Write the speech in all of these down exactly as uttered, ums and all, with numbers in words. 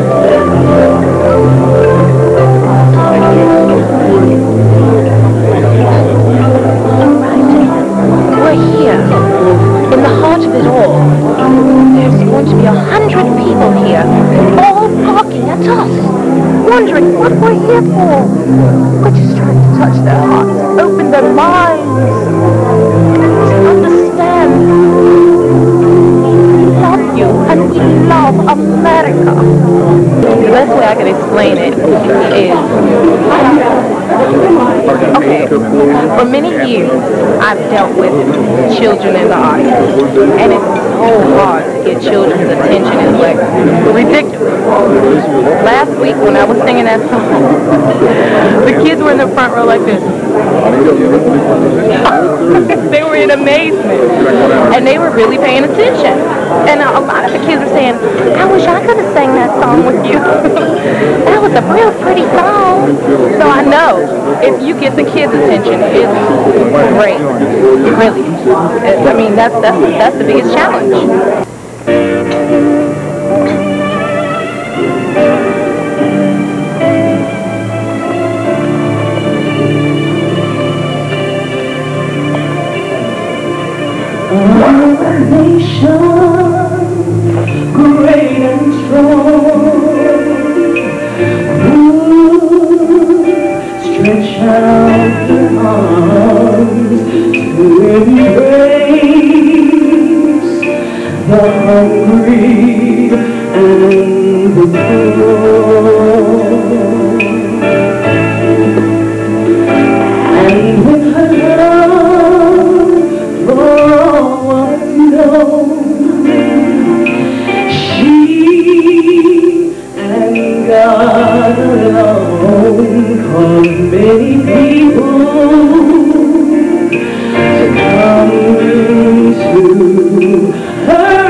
We're here, in the heart of it all. There's going to be a hundred people here, all barking at us, wondering what we're here for. We're just trying to touch their hearts, open their minds, to understand. We love you, and we love America. The best way I can explain it is, okay, for many years I've dealt with children in the audience, and it's so hard to get children's attention. It's like ridiculous. Last week when I was singing that song, the kids were in the front row like this. They were in amazement, and they were really paying attention. And a lot of the kids were saying, I wish I could have sang that song with you. That was a real pretty song. So I know if you get the kids' attention, it's great. Really. I mean, that's, that's, that's the biggest challenge. Our nation, great and strong, would stretch out their arms to embrace the hungry and the poor. And with her love for she and God alone called many people to come to her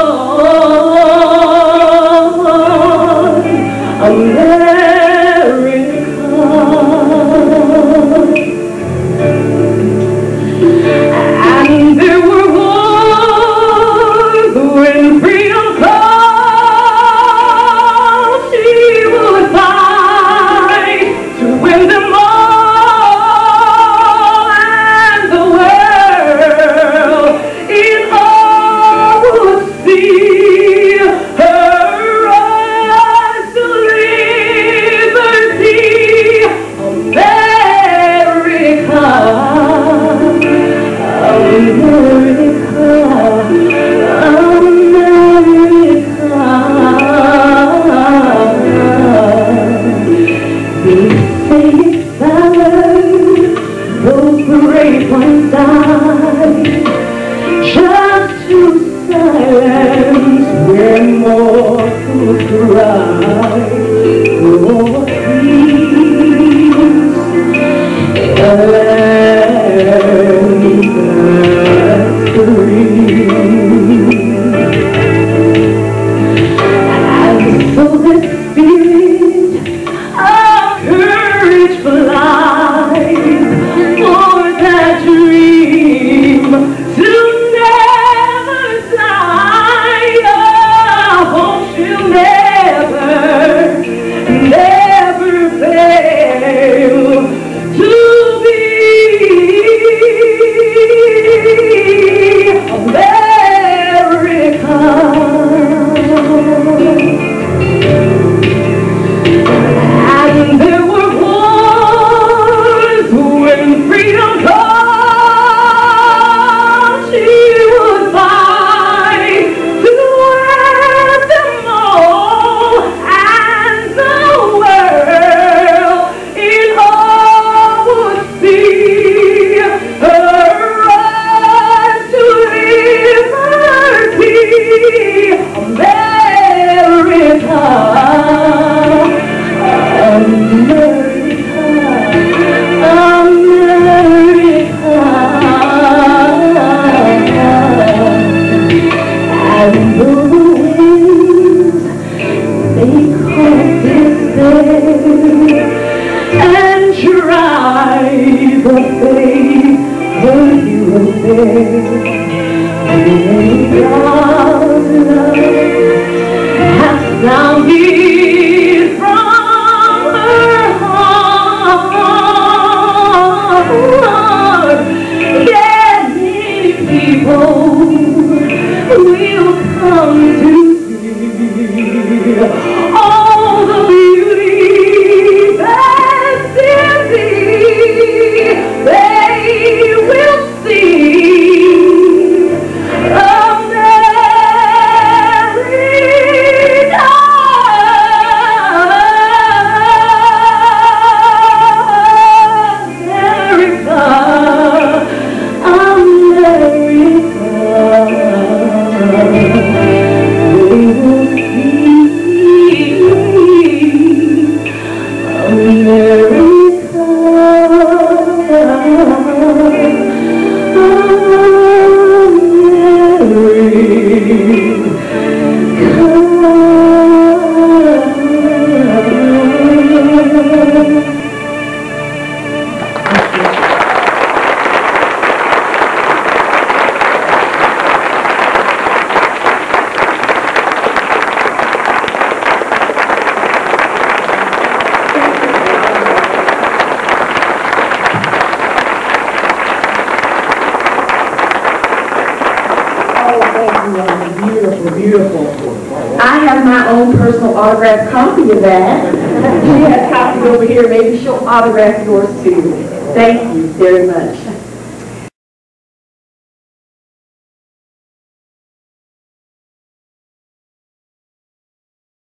dawn, America. And there were when freedom comes, she would fight to win them all, and the world in all would see her rise to liberty, America, America. One side, just to silence where mortals cry for peace, a land that's free. And so the spirit of courage flies for that dream to never die. Oh, hope she'll never, never fail to be America. And there were wars when freedom comes, she would fight to win them all, and the world in all would see her rise to liberty, America. And drive the faith for you and God's love has sounded. Beautiful, beautiful. I have my own personal autographed copy of that. She has copies over here. Maybe she'll autograph yours too. Thank you very much.